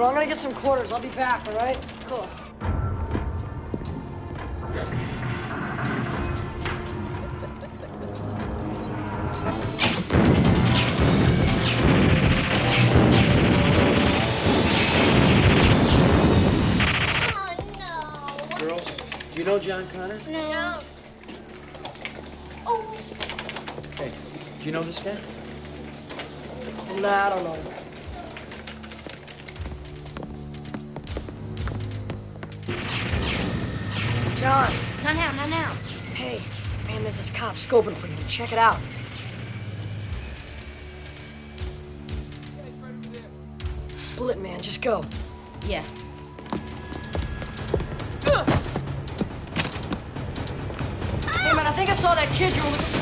Bro, I'm gonna get some quarters. I'll be back, all right? Cool. Do you know John Connor? No. Oh. Hey, do you know this guy? Nah, I don't know. John. Not now, not now. Hey, man, there's this cop scoping for you. Check it out. Split, man. Just go. Yeah. Hey, man, I think I saw that kid you were looking for.